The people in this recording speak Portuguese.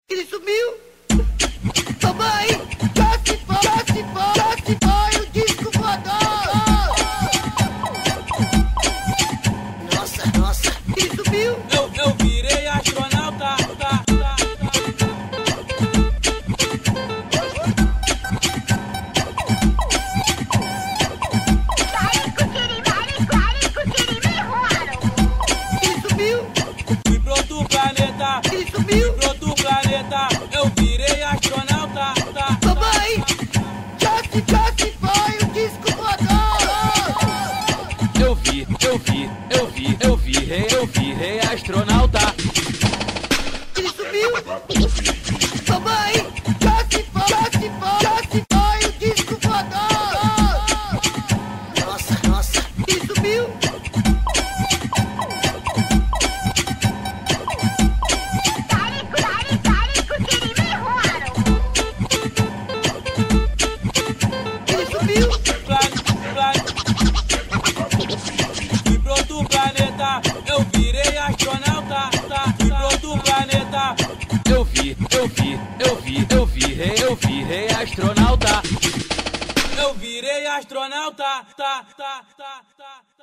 Ele sumiu. Mamãe, já se foi o disco voador. Nossa, ele sumiu. Eu virei astronauta. Ele sumiu. Fui pro outro planeta. Ele sumiu. Pro outro planeta. Eu virei astronauta. Mamãe, já se foi o disco voador. Eu virei astronauta. Ele sumiu. Mamãe, já se foi o disco voador. Nossa, ele sumiu. Ele sumiu. Fui pro outro planeta. Eu virei astronauta. Fui pro outro planeta. Eu virei astronauta. Eu virei astronauta.